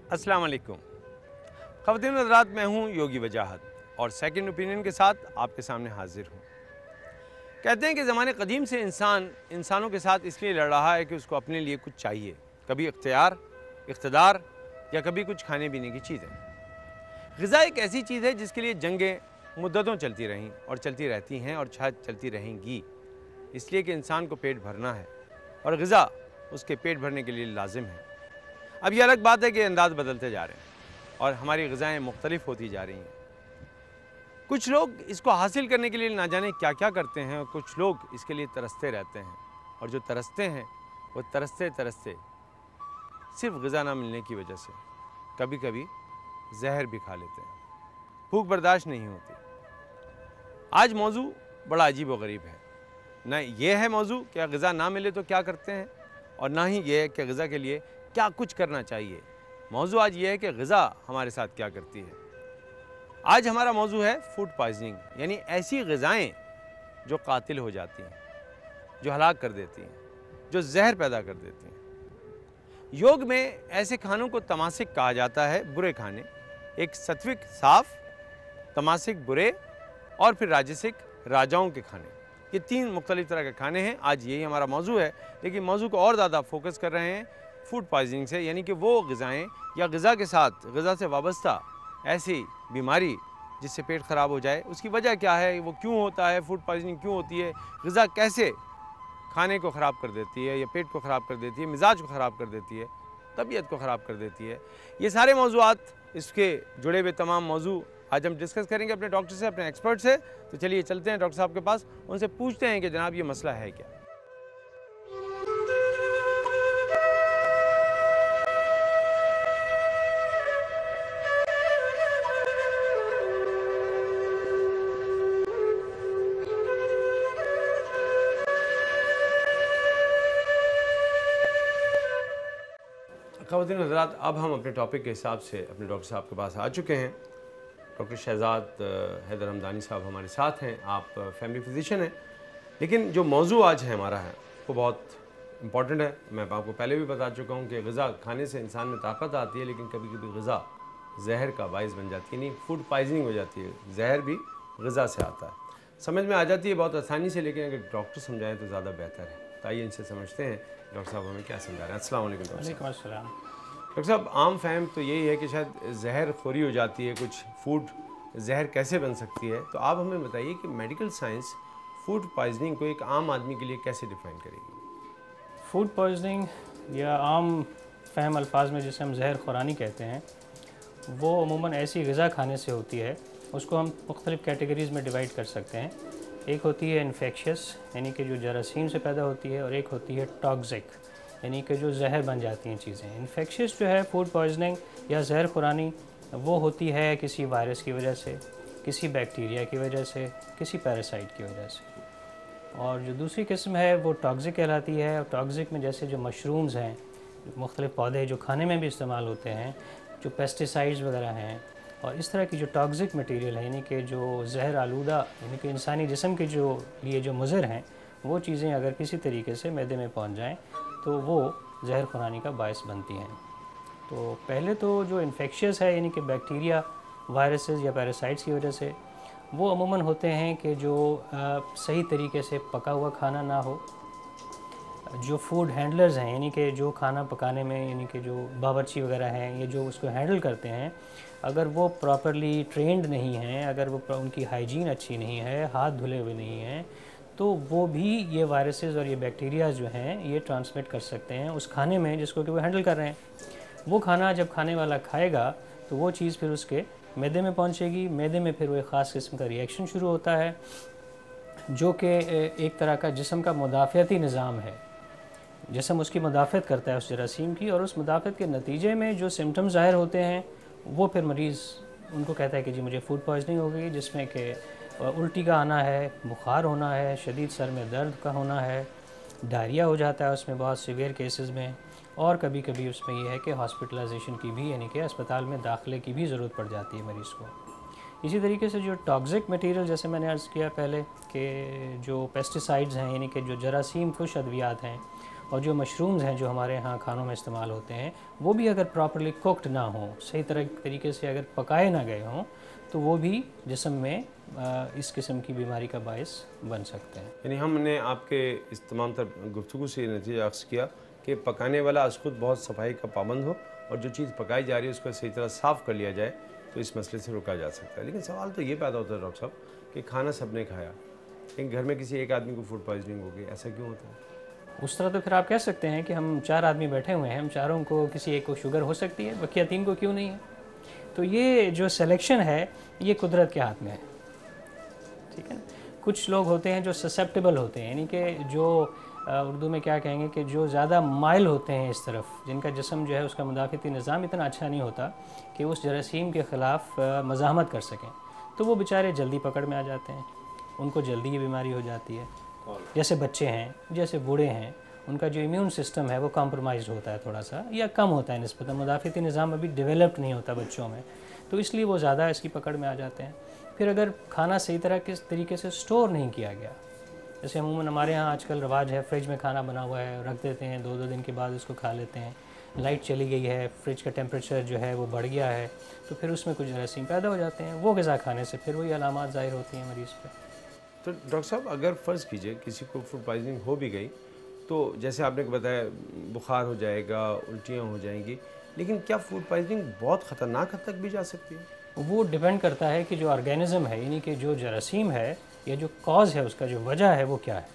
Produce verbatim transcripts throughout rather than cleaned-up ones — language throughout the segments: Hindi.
अस्सलाम वालेकुम। ख़वातीन व हज़रात, मैं हूँ योगी वजाहत और सेकंड ओपिनियन के साथ आपके सामने हाजिर हूँ। कहते हैं कि ज़माने क़दीम से इंसान इंसानों के साथ इसलिए लड़ रहा है कि उसको अपने लिए कुछ चाहिए, कभी इख्तियार, इक़्तिदार या कभी कुछ खाने पीने की चीज़ें। ग़िज़ा एक ऐसी चीज़ है जिसके लिए जंगें मुद्दतों चलती रहीं और चलती रहती हैं और शायद चलती रहेंगी, इसलिए कि इंसान को पेट भरना है और ग़िज़ा उसके पेट भरने के लिए लाजिम है। अब ये अलग बात है कि अंदाज़ बदलते जा रहे हैं और हमारी ग़िज़ाएँ मुख्तलिफ होती जा रही हैं। कुछ लोग इसको हासिल करने के लिए ना जाने क्या क्या करते हैं और कुछ लोग इसके लिए तरसते रहते हैं, और जो तरसते हैं वो तरसते तरसते सिर्फ ग़िज़ा ना मिलने की वजह से कभी कभी जहर भी खा लेते हैं। भूख बर्दाश्त नहीं होती। आज मौजू बड़ा अजीब व गरीब है। ना ये है मौजू कि ग़िज़ा ना मिले तो क्या करते हैं, और ना ही ये है कि ग़िज़ा के लिए क्या कुछ करना चाहिए। मौजू आज ये है कि ग़िज़ा हमारे साथ क्या करती है। आज हमारा मौजू है फूड पॉइज़निंग, यानी ऐसी ग़िज़ाएँ जो कातिल हो जाती हैं, जो हलाक कर देती हैं, जो जहर पैदा कर देती हैं। योग में ऐसे खानों को तमासिक कहा जाता है, बुरे खाने। एक सात्विक साफ, तमासिक बुरे, और फिर राजसिक राजाओं के खाने। ये तीन मुख्तलिफ तरह के खाने हैं। आज यही हमारा मौजू है, लेकिन मौजू को और ज़्यादा फोकस कर रहे हैं फूड पॉइज़निंग से, यानी कि वो ग़िज़ाएँ या ग़िज़ा के साथ ग़िज़ा से वाबस्ता ऐसी बीमारी जिससे पेट ख़राब हो जाए, उसकी वजह क्या है, वो क्यों होता है, फूड पॉइज़निंग क्यों होती है, ग़िज़ा कैसे खाने को ख़राब कर देती है या पेट को ख़राब कर देती है, मिजाज को ख़राब कर देती है, तबीयत को ख़राब कर देती है। ये सारे मौज़ूआत, इसके जुड़े हुए तमाम मौजू आज हम डिस्कस करेंगे अपने डॉक्टर से, अपने एक्सपर्ट से। तो चलिए चलते हैं डॉक्टर साहब के पास, उनसे पूछते हैं कि जनाब ये मसला है क्या। ख़वातीन व हज़रात, अब हम अपने टॉपिक के हिसाब से अपने डॉक्टर साहब के पास आ चुके हैं। डॉक्टर शहजाद हैदर हमदानी साहब हमारे साथ हैं। आप फैमिली फिजिशियन हैं, लेकिन जो मौजू आज है हमारा है वो बहुत इम्पॉर्टेंट है। मैं आपको पहले भी बता चुका हूँ कि ग़िज़ा खाने से इंसान में ताकत आती है, लेकिन कभी कभी ग़िज़ा जहर का बाइस बन जाती है, नहीं फूड पॉइज़निंग हो जाती है। जहर भी ग़िज़ा से आता है। समझ में आ जाती है बहुत आसानी से, लेकिन अगर डॉक्टर समझाएँ तो ज़्यादा बेहतर है। तो आइए इनसे समझते हैं डॉक्टर साहब हमें क्या समझा रहे हैं। अस्सलाम वालेकुम डॉक्टर साहब। डॉक्टर साहब, आम फहम तो यही है कि शायद जहर खोरी हो जाती है, कुछ फूड जहर कैसे बन सकती है। तो आप हमें बताइए कि मेडिकल साइंस फूड पॉइज़निंग को एक आम आदमी के लिए कैसे डिफ़ाइन करेगी। फूड पॉइज़निंग या आम फहम अल्फाज में जिसे हम जहर खुरानी कहते हैं, वो अमूमन ऐसी ग़िज़ा खाने से होती है। उसको हम मुख्तलिफ़ कैटेगरीज़ में डिवाइड कर सकते हैं। एक होती है इन्फेक्शियस, यानी कि जो जरासीम से पैदा होती है, और एक होती है टॉक्सिक, यानी कि जो जहर बन जाती हैं चीज़ें। इन्फेक्शियस जो है फूड पॉइज़निंग या जहर खुरानी, वो होती है किसी वायरस की वजह से, किसी बैक्टीरिया की वजह से, किसी पैरासाइट की वजह से। और जो दूसरी किस्म है वो टॉक्सिक कहलाती है। और टॉक्सिक में जैसे जो मशरूम्स हैं, मुख्तलिफ़ पौधे जो खाने में भी इस्तेमाल होते हैं, जो पेस्टिसाइड्स वगैरह हैं, और इस तरह की जो टॉक्सिक मटेरियल है, यानी कि जो जहर आलूदा, यानी कि इंसानी जिस्म के जो लिए जो मुज़र हैं, वो चीज़ें अगर किसी तरीके से मैदे में पहुंच जाएं तो वो जहर खुरानी का बायस बनती हैं। तो पहले तो जो इन्फेक्शियस है, यानी कि बैक्टीरिया, वायरसेस या पैरासाइट्स की वजह से, वो अमूमन होते हैं कि जो आ, सही तरीके से पका हुआ खाना ना हो। जो फूड हैंडलर्स हैं, यानी कि जो खाना पकाने में, यानी कि जो बावर्ची वगैरह हैं, ये जो उसको हैंडल करते हैं, अगर वो प्रॉपरली ट्रेंड नहीं हैं, अगर वो उनकी हाइजीन अच्छी नहीं है, हाथ धुले हुए नहीं हैं, तो वो भी ये वायरसेस और ये बैक्टीरिया जो हैं ये ट्रांसमिट कर सकते हैं उस खाने में जिसको कि वो हैंडल कर रहे हैं। वो खाना जब खाने वाला खाएगा तो वो चीज़ फिर उसके मैदे में पहुंचेगी। मैदे में फिर वो एक ख़ास किस्म का रिएक्शन शुरू होता है, जो कि एक तरह का जिस्म का मुदाफ़ती निज़ाम है। जिस्म उसकी मुदाफ़त करता है उस जरासीम की, और उस मुदाफ़त के नतीजे में जो सिम्टम्स ज़ाहिर होते हैं, वो फिर मरीज़ उनको कहता है कि जी मुझे फूड पॉइज़निंग हो गई, जिसमें कि उल्टी का आना है, बुखार होना है, शदीद सर में दर्द का होना है, डायरिया हो जाता है उसमें बहुत सीवियर केसेस में, और कभी कभी उसमें यह है कि हॉस्पिटलाइजेशन की भी, यानी कि अस्पताल में दाखिले की भी ज़रूरत पड़ जाती है मरीज़ को। इसी तरीके से जो टॉक्सिक मटेरियल, जैसे मैंने अर्ज़ किया पहले कि जो पेस्टिसाइड्स हैं, यानी कि जो जरासीम कुश अद्वियात हैं, और जो मशरूम्स हैं जो हमारे यहाँ खानों में इस्तेमाल होते हैं वो भी अगर प्रॉपरली कुक्ड ना हो, सही तरह तरीके से अगर पकाए ना गए हों, तो वो भी जिस्म में इस किस्म की बीमारी का बायस बन सकते हैं। यानी हमने आपके इस तमाम तर गुफ्तगू से नतीजा अख्ज़ किया कि पकाने वाला आज खुद बहुत सफाई का पाबंद हो और जो चीज़ पकाई जा रही है उसको सही तरह साफ़ कर लिया जाए तो इस मसले से रोका जा सकता है। लेकिन सवाल तो ये पैदा होता है डॉक्टर साहब कि खाना सबने खाया, लेकिन घर में किसी एक आदमी को फूड पॉइजनिंग हो गई, ऐसा क्यों होता है? उस तरह तो फिर आप कह सकते हैं कि हम चार आदमी बैठे हुए हैं, हम चारों को किसी एक को शुगर हो सकती है, बकिया तीन को क्यों नहीं है? तो ये जो सिलेक्शन है ये कुदरत के हाथ में है, ठीक है ना। कुछ लोग होते हैं जो ससेप्टेबल होते हैं, यानी कि जो उर्दू में क्या कहेंगे कि जो ज़्यादा माइल होते हैं इस तरफ, जिनका जिस्म जो है उसका मुदाफ़ती निज़ाम इतना अच्छा नहीं होता कि उस जरासीम के ख़िलाफ़ मज़ाहमत कर सकें, तो वो बेचारे जल्दी पकड़ में आ जाते हैं, उनको जल्दी ये बीमारी हो जाती है। जैसे बच्चे हैं, जैसे बूढ़े हैं, उनका जो इम्यून सिस्टम है वो कॉम्प्रोमाइज़ होता है थोड़ा सा या कम होता है निस्बतन, मुदाफ़ती निज़ाम अभी डेवलप्ड नहीं होता बच्चों में, तो इसलिए वो ज़्यादा इसकी पकड़ में आ जाते हैं। फिर अगर खाना सही तरह किस तरीके से स्टोर नहीं किया गया, जैसे अमूमन हमारे यहाँ आजकल रवाज है फ्रिज में खाना बना हुआ है रख देते हैं, दो दो दिन के बाद उसको खा लेते हैं, लाइट चली गई है, फ्रिज का टेम्परेचर जो है वो बढ़ गया है, तो फिर उसमें कुछ जरासीम पैदा हो जाते हैं, वो ग़िज़ा खाने से फिर वही अलामात ज़ाहिर होती हैं मरीज़ पर। तो डॉक्टर साहब अगर फ़र्ज़ कीजिए किसी को फूड पॉइजनिंग हो भी गई, तो जैसे आपने बताया बुखार हो जाएगा, उल्टियाँ हो जाएंगी, लेकिन क्या फूड पॉइजनिंग बहुत ख़तरनाक हद तक भी जा सकती है? वो डिपेंड करता है कि जो ऑर्गेनिज़म है, यानी कि जो जरासीम है या जो कॉज़ है, उसका जो वजह है वो क्या है।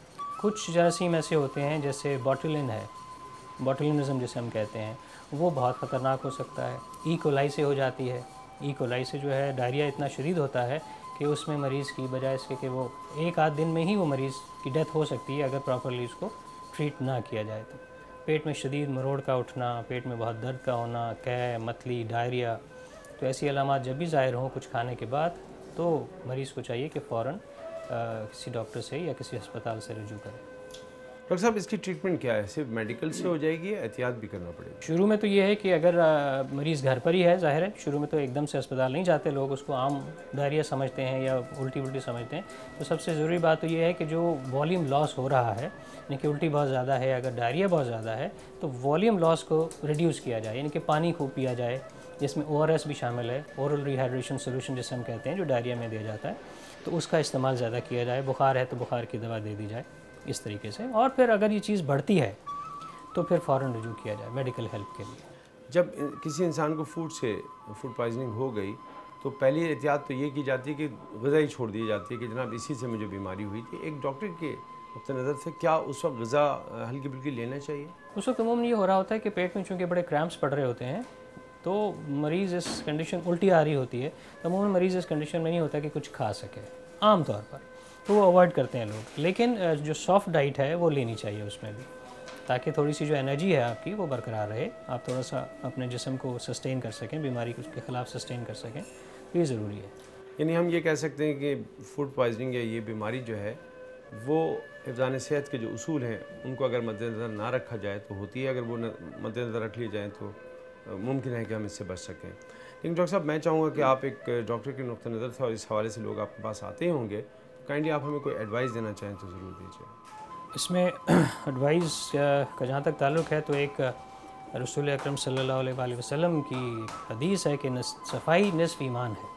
कुछ जरासीम ऐसे होते हैं जैसे बॉटुलिन है, बॉटुलिनिज़म जिसे हम कहते हैं, वो बहुत ख़तरनाक हो सकता है। ई कोलाई से हो जाती है, ई कोलाई से जो है डायरिया इतना शदीद होता है कि उसमें मरीज़ की बजाय इसके कि वो एक आध दिन में ही वो मरीज़ की डेथ हो सकती है अगर प्रॉपरली उसको ट्रीट ना किया जाए तो। पेट में शदीद मरोड़ का उठना, पेट में बहुत दर्द का होना, कै, मतली, डायरिया, तो ऐसी अलामात जब भी ज़ाहिर हों कुछ खाने के बाद, तो मरीज़ को चाहिए कि फ़ौरन किसी डॉक्टर से या किसी अस्पताल से रुजू करें। डॉक्टर साहब इसकी ट्रीटमेंट क्या है, सिर्फ मेडिकल से हो जाएगी या एहतियात भी करना पड़ेगा? शुरू में तो ये है कि अगर मरीज़ घर पर ही है, ज़ाहिर है शुरू में तो एकदम से अस्पताल नहीं जाते लोग, उसको आम डायरिया समझते हैं या उल्टी उल्टी समझते हैं, तो सबसे ज़रूरी बात तो ये है कि जो वॉल्यूम लॉस हो रहा है, यानी कि उल्टी बहुत ज़्यादा है, अगर डायरिया बहुत ज़्यादा है तो वॉल्यूम लॉस को रिड्यूस किया जाए, यानी कि पानी खूब पिया जाए, जिसमें ओ आर एस भी शामिल है, ओरल रिहाइड्रेशन सोल्यूशन जिसे हम कहते हैं, जो डायरिया में दिया जाता है, तो उसका इस्तेमाल ज़्यादा किया जाए। बुखार है तो बुखार की दवा दे दी जाए इस तरीके से, और फिर अगर ये चीज़ बढ़ती है तो फिर फ़ौरन रुजू किया जाए मेडिकल हेल्प के लिए। जब किसी इंसान को फूड से फूड पॉइजनिंग हो गई तो पहली एहतियात तो ये की जाती है कि ग़िज़ा ही छोड़ दी जाती है कि जनाब इसी से मुझे बीमारी हुई थी। एक डॉक्टर के नुक़्ते नज़र से क्या उस वक्त ग़िज़ा हल्की फुल्की लेना चाहिए? उस वक्त अमूमन ये हो रहा होता है कि पेट में चूँकि बड़े क्रैम्प्स पड़ रहे होते हैं, तो मरीज़ इस कंडीशन उल्टी आ रही होती है, तो अमूमन मरीज़ इस कंडीशन में नहीं होता कि कुछ खा सके आम तौर पर, तो वो अवॉइड करते हैं लोग। लेकिन जो सॉफ्ट डाइट है वो लेनी चाहिए उसमें भी, ताकि थोड़ी सी जो एनर्जी है आपकी वो बरकरार रहे, आप थोड़ा सा अपने जिस्म को सस्टेन कर सकें, बीमारी के ख़िलाफ़ सस्टेन कर सकें, तो ये ज़रूरी है। यानी हम ये कह सकते हैं कि फूड पॉइजनिंग या ये बीमारी जो है वो हिफ़्ज़ान सेहत के जो उसूल हैं उनको अगर मद्देनज़र ना रखा जाए तो होती है, अगर वो मद्देनज़र रख लिए जाएँ तो मुमकिन है कि हम इससे बच सकें। लेकिन डॉक्टर साहब मैं चाहूँगा कि आप एक डॉक्टर के नुक़्ते नज़र से और इस हवाले से लोग आपके पास आते होंगे, काइंडली आप हमें कोई एडवाइस देना चाहें तो ज़रूर दीजिए। इसमें एडवाइस का जहाँ तक ताल्लुक़ है तो एक रसूल अकरम सल्लल्लाहु अलैहि वसल्लम की हदीस है कि सफ़ाई निस्फ़ ईमान है।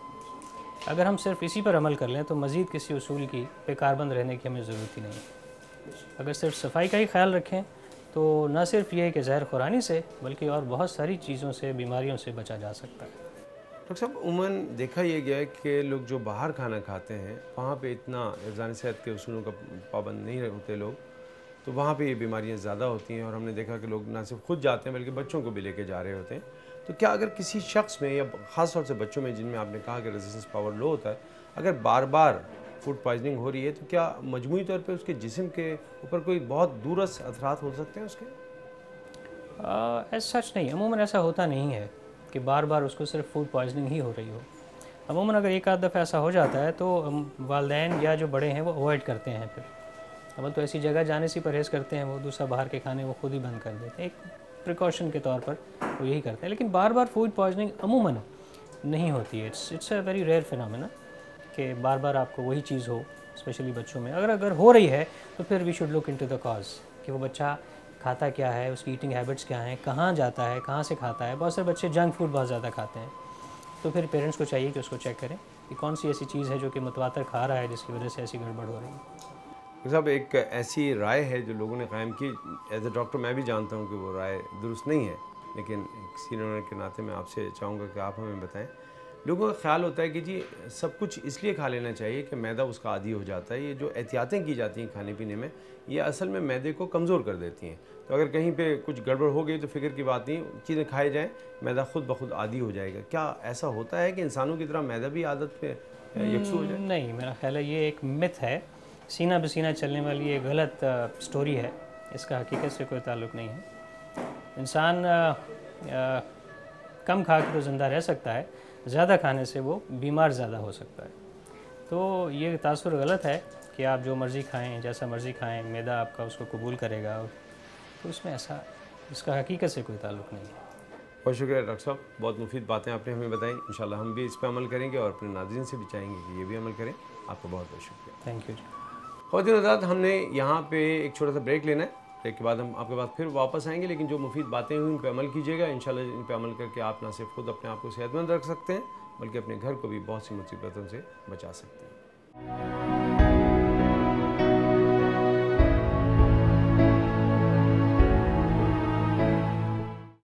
अगर हम सिर्फ इसी पर अमल कर लें तो मज़ीद किसी उसूल की बेकारबंद रहने की हमें ज़रूरत ही नहीं है। अगर सिर्फ सफाई का ही ख्याल रखें तो न सिर्फ ये कि ज़हर खुरानी से बल्कि और बहुत सारी चीज़ों से, बीमारियों से बचा जा सकता है। डॉक्टर साहब उमूमन देखा यह गया है कि लोग जो बाहर खाना खाते हैं वहाँ पे इतना हिफ़्ज़ान सेहत के उसूलों का पाबंद नहीं होते लोग, तो वहाँ पे ये बीमारियाँ ज़्यादा होती हैं और हमने देखा कि लोग ना सिर्फ खुद जाते हैं बल्कि बच्चों को भी लेके जा रहे होते हैं। तो क्या अगर किसी शख्स में या ख़ास तौर से बच्चों में जिनमें आपने कहा कि रेजिस्टेंस पावर लो होता है, अगर बार बार फूड पॉइजनिंग हो रही है तो क्या मजमूई तौर पे उसके जिस्म के ऊपर कोई बहुत दूरस असरात हो सकते हैं उसके? ऐसा सच नहीं, अमूमन ऐसा होता नहीं है कि बार बार उसको सिर्फ फूड पॉइजनिंग ही हो रही हो। अमूमन अगर एक आध दफ़ा ऐसा हो जाता है तो वालिदैन या जो बड़े हैं वो अवॉइड करते हैं, फिर अवल तो ऐसी जगह जाने से परहेज़ करते हैं, वो दूसरा बाहर के खाने वो खुद ही बंद कर देते हैं, एक प्रिकॉशन के तौर पर वो यही करते हैं। लेकिन बार बार फूड पॉइजनिंग अमूमन नहीं होती है, it's it's a very rare phenomena कि बार बार आपको वही चीज़ हो, स्पेशली बच्चों में। अगर अगर हो रही है तो फिर we should look into the cause कि वो बच्चा खाता क्या है, उसकी ईटिंग हैबिट्स क्या हैं, कहाँ जाता है, कहाँ से खाता है। बहुत सारे बच्चे जंक फूड बहुत ज़्यादा खाते हैं, तो फिर पेरेंट्स को चाहिए कि उसको चेक करें कि कौन सी ऐसी चीज़ है जो कि मुतवातर खा रहा है जिसकी वजह से ऐसी गड़बड़ हो रही है। डॉक्टर साहब, एक ऐसी राय है जो लोगों ने कायम की, एज ए डॉक्टर मैं भी जानता हूँ कि वो राय दुरुस्त नहीं है, लेकिन एक सीनियर के नाते मैं आपसे चाहूँगा कि आप हमें बताएं। लोगों का ख्याल होता है कि जी सब कुछ इसलिए खा लेना चाहिए कि मैदा उसका आदी हो जाता है। ये जो एहतियातें की जाती हैं खाने पीने में, ये असल में मैदे को कमज़ोर कर देती हैं। तो अगर कहीं पे कुछ गड़बड़ हो गई तो फिक्र की बात नहीं, चीज़ें खाई जाएँ, मैदा खुद ब खुद आदी हो जाएगा। क्या ऐसा होता है कि इंसानों की तरह मैदा भी आदत पे यकसू हो जाए? नहीं, मेरा ख्याल है ये एक मिथ है, सीना बसीना चलने वाली ये गलत स्टोरी है, इसका हकीकत से कोई ताल्लुक़ नहीं है। इंसान आ, आ, कम खा के तो ज़िंदा रह सकता है, ज़्यादा खाने से वो बीमार ज़्यादा हो सकता है। तो ये तासुर गलत है कि आप जो मर्ज़ी खाएं, जैसा मर्ज़ी खाएं, मैदा आपका उसको कबूल करेगा, तो इसमें ऐसा, इसका हकीकत से कोई ताल्लुक़ नहीं है। बहुत शुक्रिया डॉक्टर साहब, बहुत मुफीद बातें आपने हमें बताई। इंशाल्लाह हम भी इस पर अमल करेंगे और अपने नाज़रीन से भी चाहेंगे कि ये भी अमल करें। आपका बहुत बहुत शुक्रिया। Thank you ji. ख़वातीन और हज़रात, हमने यहाँ पे एक छोटा सा ब्रेक लेना है। ब्रेक के बाद हम आपके पास फिर वापस आएंगे, लेकिन जो मुफीद बातें हुई उन पर अमल कीजिएगा। इंशाल्लाह इन पर अमल करके आप ना सिर्फ खुद अपने आप को सेहतमंद रख सकते हैं, बल्कि अपने घर को भी बहुत सी मुसीबतों से बचा सकते हैं।